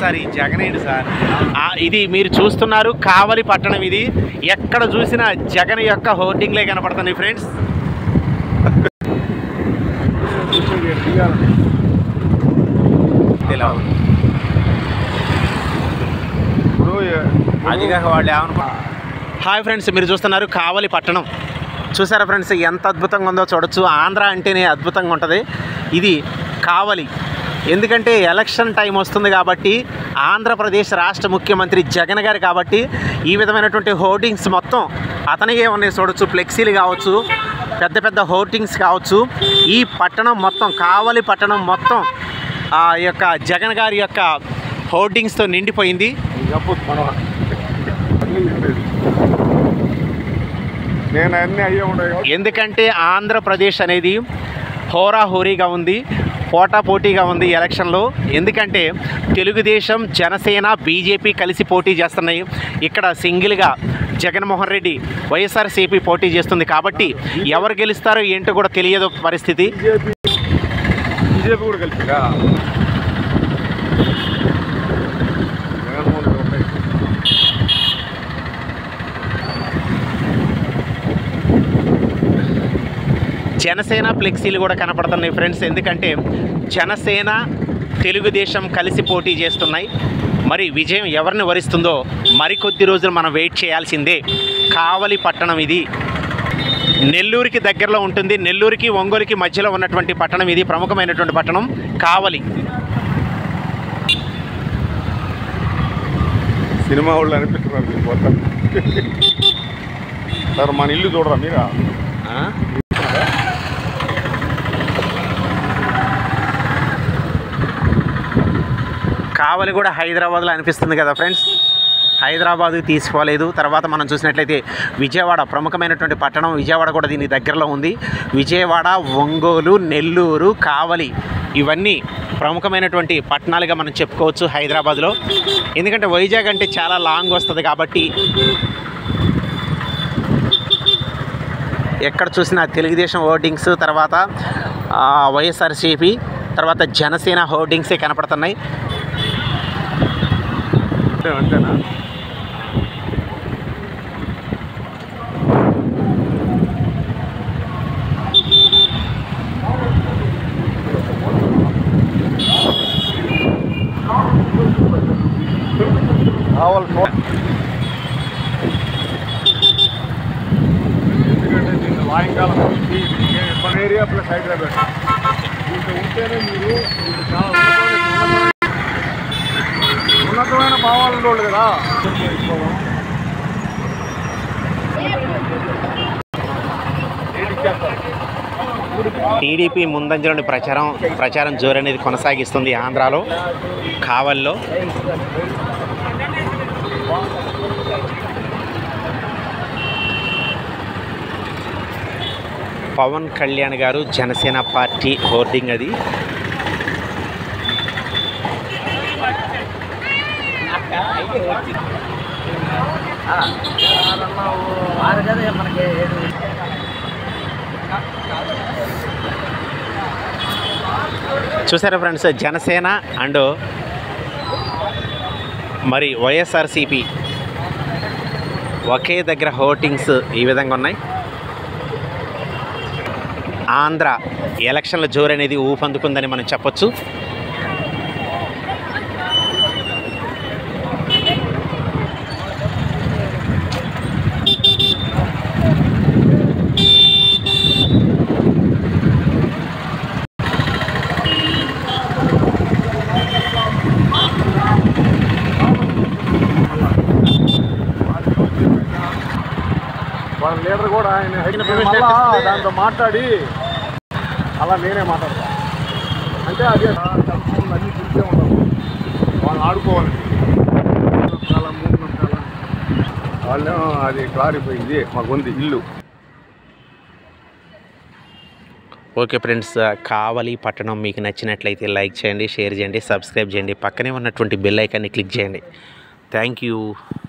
Sir ఈ జగనేంటి sir ఇది మీరు చూస్తున్నారు కావలి పట్టణం. ఇది ఎక్కడ చూసినా జగన్ యొక్క హోర్డింగ్లే కనపడుతున్నాయి ఫ్రెండ్స్. హాయ్ ఫ్రెండ్స్, మీరు చూస్తున్నారు కావలి పట్టణం. చూసారా ఫ్రెండ్స్ ఎంత అద్భుతంగా ఉందో చూడొచ్చు. ఆంధ్ర అంటేనే అద్భుతంగా ఉంటుంది. ఇది కావలి ఎందుకంటే ఎలక్షన్ టైం వస్తుంది కాబట్టి ఆంధ్రప్రదేశ్ రాష్ట్ర ముఖ్యమంత్రి జగన్ గారు కాబట్టి ఈ విధమైనటువంటి హోర్డింగ్స్ మొత్తం అతనికే ఉన్నాయి చూడొచ్చు. ఫ్లెక్సీలు కావచ్చు, పెద్ద పెద్ద హోర్డింగ్స్ కావచ్చు. ఈ పట్టణం మొత్తం కావలి పట్టణం మొత్తం ఆ యొక్క జగన్ గారి యొక్క హోర్డింగ్స్తో నిండిపోయింది. ఎందుకంటే ఆంధ్రప్రదేశ్ అనేది హోరాహోరీగా ఉంది, పోటాపోటీగా ఉంది ఎలక్షన్లో. ఎందుకంటే తెలుగుదేశం, జనసేన, బీజేపీ కలిసి పోటీ చేస్తున్నాయి. ఇక్కడ సింగిల్గా జగన్మోహన్ రెడ్డి వైఎస్ఆర్సీపీ పోటీ చేస్తుంది కాబట్టి ఎవరు గెలుస్తారో ఏంటో కూడా తెలియదు పరిస్థితి. బీజేపీ కూడా కలిసిగా జనసేన ఫ్లెక్సీలు కూడా కనపడుతున్నాయి ఫ్రెండ్స్. ఎందుకంటే జనసేన, తెలుగుదేశం కలిసి పోటీ చేస్తున్నాయి. మరి విజయం ఎవరిని వరిస్తుందో మరికొద్ది రోజులు మనం వెయిట్ చేయాల్సిందే. కావలి పట్టణం ఇది నెల్లూరుకి దగ్గరలో ఉంటుంది. నెల్లూరుకి, ఒంగోలుకి మధ్యలో ఉన్నటువంటి పట్టణం ఇది. ప్రముఖమైనటువంటి పట్టణం కావలి. సినిమా వాళ్ళు అనిపిస్తున్నారు సార్. మన ఇల్లు చూడరా మీరా? కావలి కూడా హైదరాబాద్లో అనిపిస్తుంది కదా ఫ్రెండ్స్. హైదరాబాద్కి తీసుకోలేదు. తర్వాత మనం చూసినట్లయితే విజయవాడ ప్రముఖమైనటువంటి పట్టణం. విజయవాడ కూడా దీని దగ్గరలో ఉంది. విజయవాడ, ఒంగోలు, నెల్లూరు, కావలి ఇవన్నీ ప్రముఖమైనటువంటి పట్టణాలుగా మనం చెప్పుకోవచ్చు హైదరాబాద్లో. ఎందుకంటే వైజాగ్ అంటే చాలా లాంగ్ వస్తుంది కాబట్టి ఎక్కడ చూసినా తెలుగుదేశం హోర్డింగ్స్, తర్వాత వైఎస్ఆర్సీపీ, తర్వాత జనసేన హోర్డింగ్సే కనపడుతున్నాయి. అంతేనా? ఎందుకంటే దీన్ని సాయంకాలం మన ఏరియా ప్లస్ హైదరాబాద్ దీంట్లో ఉంటేనే మీరు చాలా ఉన్నతమైన భావాలు ఉండేవాళ్ళు కదా. టీడీపీ ముందంజలోని ప్రచారం జోరు అనేది కొనసాగిస్తుంది ఆంధ్రాలో, కావల్లో. పవన్ కళ్యాణ్ గారు జనసేన పార్టీ హోర్డింగ్ అది. చూసారా ఫ్రెండ్స్, జనసేన అండ్ మరి వైఎస్ఆర్సీపీ ఒకే దగ్గర హోర్డింగ్స్ ఈ విధంగా ఉన్నాయి. ఆంధ్ర ఎలక్షన్ల జోరు అనేది ఊపందుకుందని మనం చెప్పొచ్చు. వాళ్ళ లీడర్ కూడా ఆయన దాంతో మాట్లాడి అలా నేనే మాట్లాడతాను అంటే అదే అన్నీ చూసే ఉండవు. వాళ్ళు ఆడుకోవాలి వాళ్ళు. అది క్లారిపోయింది మాకుంది ఇల్లు. ఓకే ఫ్రెండ్స్, కావలి పట్టణం మీకు నచ్చినట్లయితే లైక్ చేయండి, షేర్ చేయండి, సబ్స్క్రైబ్ చేయండి. పక్కనే ఉన్నటువంటి బెల్ ఐకాన్ని క్లిక్ చేయండి. Thank you.